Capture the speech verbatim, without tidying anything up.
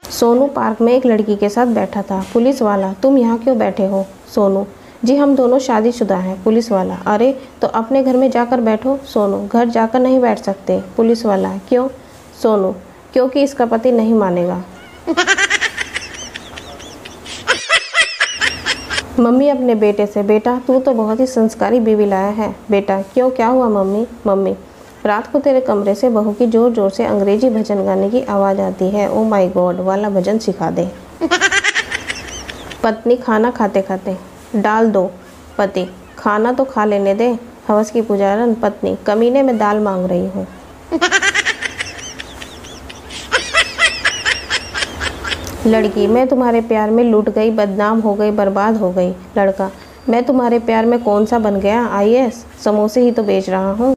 Sonu park में एक लड़की के साथ बैठा था। पुलिस वाला, तुम यहाँ क्यों बैठे हो? सोनू, जी हम दोनों शादीशुदा हैं। पुलिस वाला, अरे तो अपने घर में जाकर बैठो। सोनू, घर जाकर नहीं बैठ सकते। पुलिस वाला, क्यों? सोनू, क्योंकि इसका पति नहीं मानेगा। मम्मी अपने बेटे से, बेटा तू तो बहुत ही संस्कारी बीवी लाया है। बेटा, क्यों, क्या हुआ मम्मी? मम्मी, रात को तेरे कमरे से बहू की जोर जोर से अंग्रेजी भजन गाने की आवाज़ आती है। ओ माय गॉड वाला भजन सिखा दे। पत्नी खाना खाते खाते, डाल दो। पति, खाना तो खा लेने दे। हवस की पुजारन पत्नी, कमीने में दाल मांग रही हूँ। लड़की, मैं तुम्हारे प्यार में लूट गई, बदनाम हो गई, बर्बाद हो गई। लड़का, मैं तुम्हारे प्यार में कौन सा बन गया? आई ए एस, समोसे ही तो बेच रहा हूँ।